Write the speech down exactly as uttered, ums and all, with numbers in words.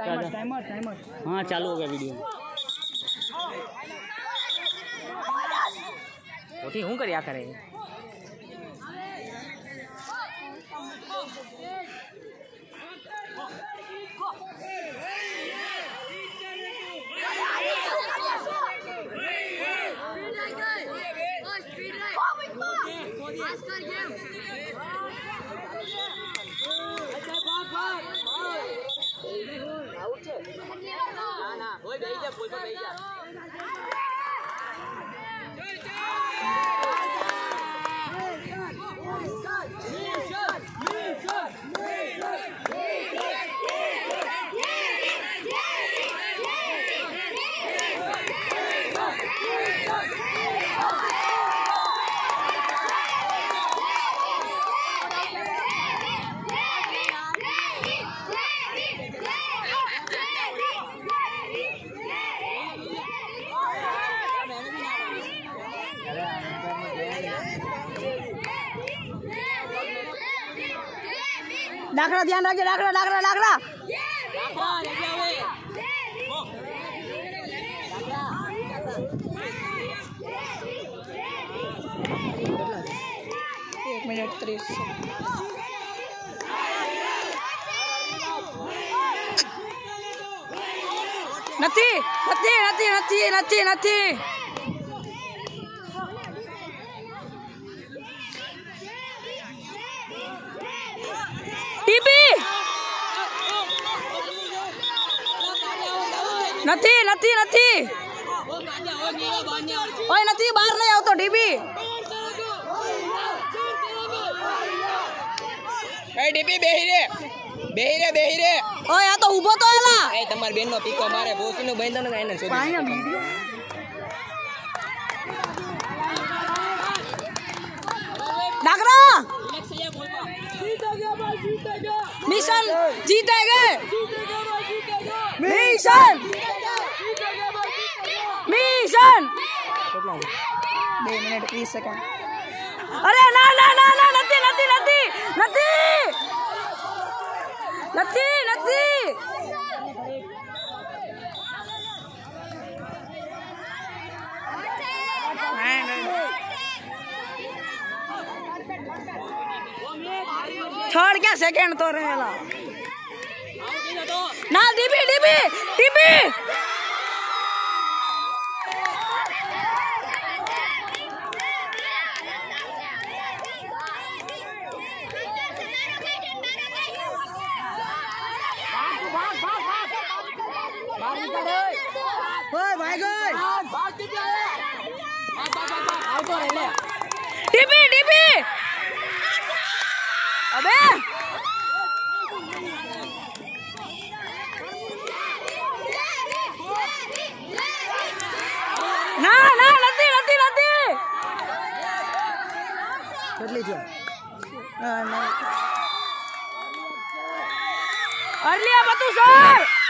Timer timer timer हाँ चालू हो गया वीडियो। होती हूँ कर करे डाकरा ध्यान रखिए डाकरा डाकरा डाकरा एक मिनट तीस नथी नथी नथी नथी नथी नथी નથી નથી નથી ઓય નથી બહાર લઈ આવતો ડીબી એ ડીબી બેહી રે બેહી રે બેહી રે ઓય આ તો ઊભો તો એલા એ તમાર બેન નો પીકો મારે બોસનો બંધન ને એને છોડી પાયા વીડિયો डाकरा मिशन जीतेंगे मिशन मिशन दो मिनट तीस सेकंड अरे ना ना ना ना नती नती नती नती नती नती थर्ड क्या सेकंड तो रहेला ना डीबी डीबी डीबी ओए भाई गई डीबी डीबी अबे ना ना नती नती नती કેટલી છે અરલિયા બતુ સર